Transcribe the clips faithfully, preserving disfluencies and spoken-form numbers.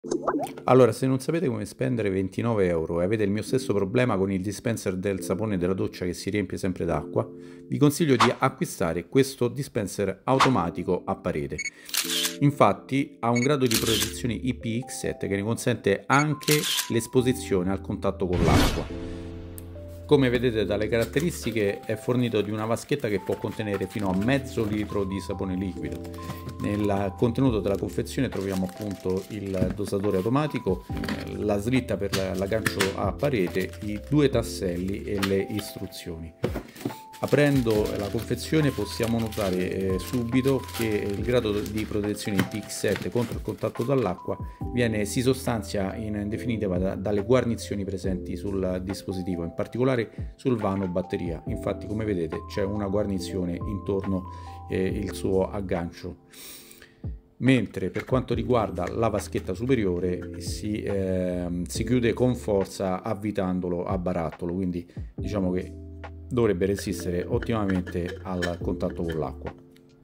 Allora, se non sapete come spendere ventinove euro e avete il mio stesso problema con il dispenser del sapone della doccia che si riempie sempre d'acqua, vi consiglio di acquistare questo dispenser automatico a parete. Infatti ha un grado di protezione I P X sette che ne consente anche l'esposizione al contatto con l'acqua. Come vedete dalle caratteristiche è fornito di una vaschetta che può contenere fino a mezzo litro di sapone liquido. Nel contenuto della confezione troviamo appunto il dosatore automatico, la slitta per l'aggancio a parete, i due tasselli e le istruzioni. Aprendo la confezione possiamo notare eh, subito che il grado di protezione I P X sette contro il contatto dall'acqua viene si sostanzia in definitiva da, dalle guarnizioni presenti sul dispositivo, in particolare sul vano batteria. Infatti, come vedete, c'è una guarnizione intorno eh, il suo aggancio. Mentre per quanto riguarda la vaschetta superiore si, eh, si chiude con forza avvitandolo a barattolo, quindi diciamo che dovrebbe resistere ottimamente al contatto con l'acqua.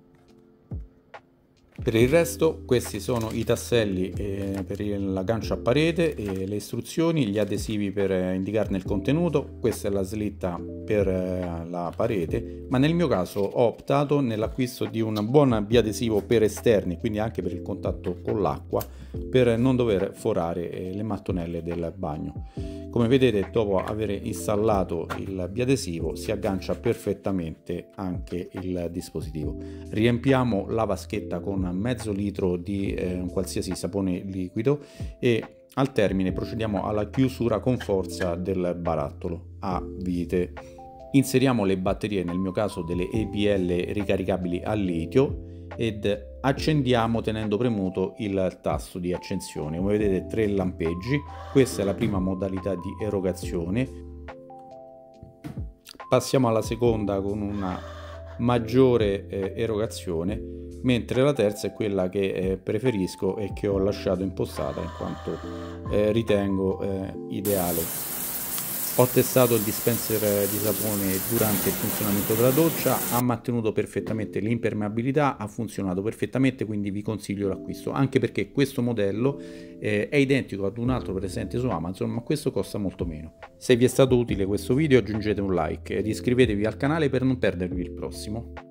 Per il resto questi sono i tasselli eh, per l'aggancio a parete, e le istruzioni, gli adesivi per eh, indicarne il contenuto. Questa è la slitta per eh, la parete, ma nel mio caso ho optato nell'acquisto di un buon biadesivo per esterni, quindi anche per il contatto con l'acqua, per non dover forare eh, le mattonelle del bagno. Come vedete, dopo aver installato il biadesivo si aggancia perfettamente anche il dispositivo. Riempiamo la vaschetta con mezzo litro di eh, un qualsiasi sapone liquido e al termine procediamo alla chiusura con forza del barattolo a vite. Inseriamo le batterie, nel mio caso delle E P L ricaricabili al litio, ed accendiamo tenendo premuto il tasto di accensione. Come vedete, tre lampeggi. Questa è la prima modalità di erogazione. Passiamo alla seconda con una maggiore eh, erogazione, mentre la terza è quella che eh, preferisco e che ho lasciato impostata in quanto eh, ritengo eh, ideale. Ho testato il dispenser di sapone durante il funzionamento della doccia, ha mantenuto perfettamente l'impermeabilità, ha funzionato perfettamente, quindi vi consiglio l'acquisto, anche perché questo modello eh, è identico ad un altro presente su Amazon, ma questo costa molto meno. Se vi è stato utile questo video aggiungete un like ed iscrivetevi al canale per non perdervi il prossimo.